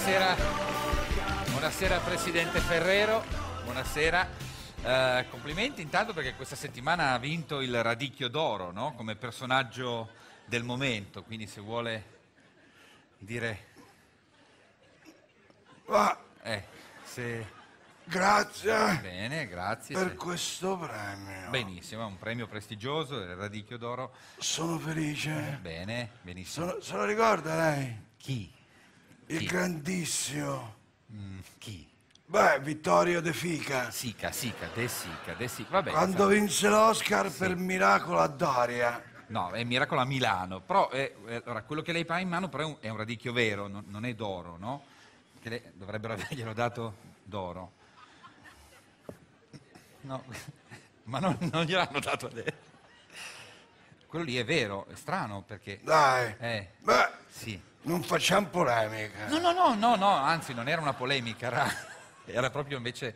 Buonasera, buonasera Presidente Ferrero, buonasera. Complimenti intanto perché questa settimana ha vinto il Radicchio d'Oro, no? Come personaggio del momento, quindi se vuole dire... se... Grazie. Bene, grazie. Per questo premio. Benissimo, è un premio prestigioso, il Radicchio d'Oro. Sono felice. Bene, benissimo. Se lo ricorda lei? Chi? Il grandissimo. Chi? Beh, Vittorio De Sica. Sica, De Sica. Vabbè, Quando vinse l'Oscar per Miracolo a Doria. No, è Miracolo a Milano, però allora, quello che lei ha in mano però è un radicchio vero, non è d'oro, no? Che dovrebbero averglielo dato d'oro. No, ma non gliel'hanno dato adesso. Quello lì è vero, è strano perché... Dai. Beh, sì. Non facciamo polemica. No, anzi non era una polemica, era proprio invece...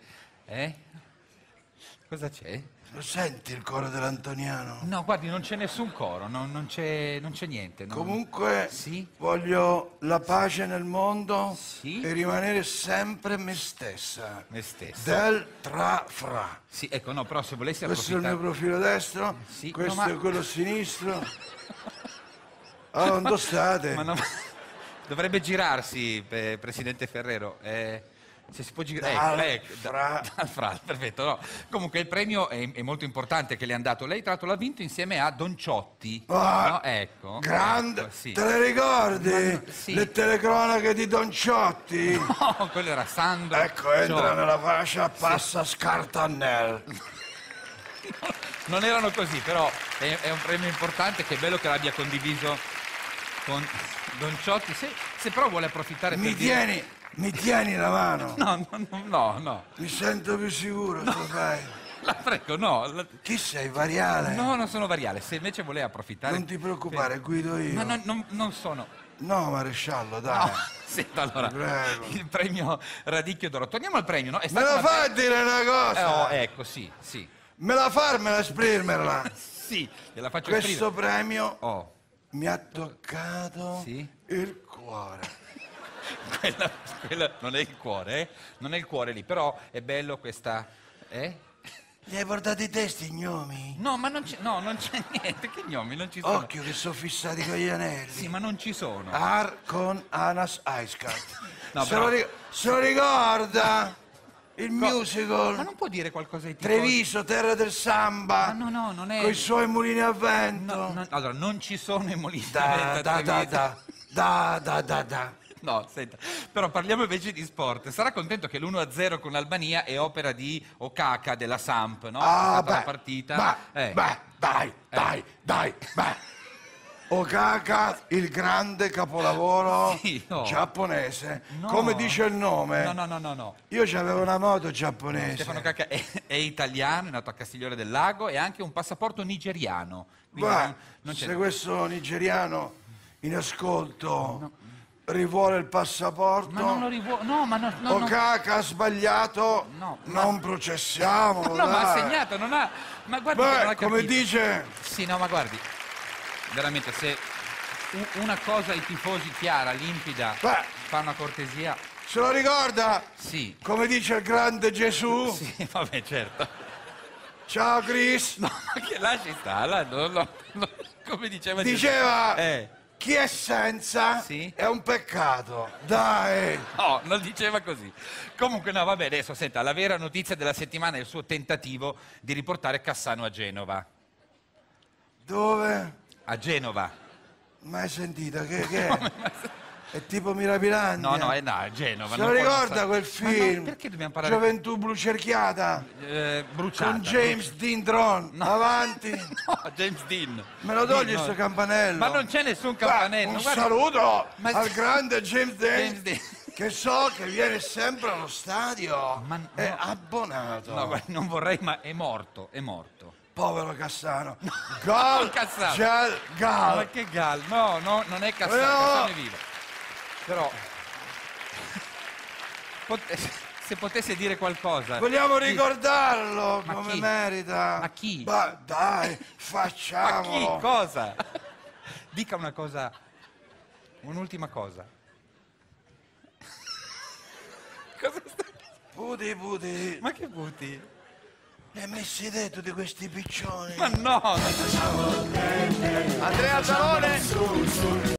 Cosa c'è? Lo senti il coro dell'Antoniano? No, guardi, non c'è nessun coro, non c'è niente. Comunque, sì? voglio la pace nel mondo sì? e rimanere sempre me stessa. Me stessa. Del tra fra. Sì, ecco, no, però se volessi Questo approfittare... è il mio profilo destro, sì, questo è quello sinistro. Allora, dove state? Ma dovrebbe girarsi, Presidente Ferrero. Se si può girare, perfetto. No. Comunque il premio è molto importante che le hanno dato. Lei tra l'altro l'ha vinto insieme a Don Ciotti. No? Ecco. Grande, ecco, sì. te le ricordi? Sì. Le telecronache di Don Ciotti? No, quello era Sandro. Ecco, entra nella fascia, passa Scartannel. Non erano così, però è un premio importante, che è bello che l'abbia condiviso con Don Ciotti. Se però vuole approfittare Mi tieni la mano? No. Mi sento più sicuro, lo fai? La prego, no. Chi sei, Variale? No, non sono Variale. Se invece vuole approfittare... Non ti preoccupare, guido io. Ma non sono... No, maresciallo, dai. No, senta, allora, prego. Il premio Radicchio d'Oro. Torniamo al premio, no? Me la fai dire una cosa? Ecco, sì. Me la farmela esprimerla? Sì, gliela faccio Questo premio mi ha toccato il cuore. Quella non è il cuore, Non è il cuore lì, però è bello questa... Gli hai portato i testi, gnomi? No, ma non c'è niente, che gnomi, non ci sono. Occhio che sono fissati con gli anelli. Sì, ma non ci sono. Ar con Anas Aiskat. No, se lo ricorda? Il musical. Ma non può dire qualcosa di tipo... Treviso, terra del samba. Ma no, non è... Con i suoi mulini a vento. Allora, non ci sono i mulini a vento. Da. No, senta, però parliamo invece di sport. Sarà contento che l'1-0 con l'Albania è opera di Okaka della Samp, no? Ah, la partita. Dai. Okaka, il grande capolavoro giapponese. No. Come dice il nome? No. Io c'avevo una moto giapponese. Stefano Okaka è italiano, è nato a Castiglione del Lago e ha anche un passaporto nigeriano. Se questo nigeriano in ascolto rivuole il passaporto, ma non lo rivuole. No. Okaka ha sbagliato, non processiamolo. No, ma ha segnato, non ha. Ma guardi, che non ha capito. Come dice. Sì, no, ma guardi. Veramente, se una cosa ai tifosi chiara, limpida, fa una cortesia. Se lo ricorda? Sì. Come dice il grande Gesù? Sì, vabbè, certo. Ciao Chris. No, ma che lasci stare, come diceva Gesù. Diceva chi è senza è un peccato. Dai. No, non diceva così. Comunque no, vabbè, adesso senta, la vera notizia della settimana è il suo tentativo di riportare Cassano a Genova. Dove? A Genova. Mai sentito? Che è? È tipo Mirabilandia? No, è a Genova. Se lo ricorda quel film? Perché dobbiamo parlare? Gioventù blucerchiata? Bruciata. Con James Dean Tron. Avanti. No, James Dean. Me lo togli sto campanello? Ma non c'è nessun campanello. Un saluto al grande James Dean. Che so che viene sempre allo stadio. È abbonato. No, guarda, non vorrei, ma è morto. Povero Cassano. Gal, Cassano. Gal. Ma che Gal? No, non è Cassano, Cassano è vivo. Però se potesse dire qualcosa. Vogliamo ricordarlo come merita. Ma chi? Ma dai, facciamolo. Ma chi? Cosa? Dica una cosa, un'ultima cosa. Cosa stai... Puti. Ma che puti? Li hai messi dentro di questi piccioni? Ma no! Andrea Zalone!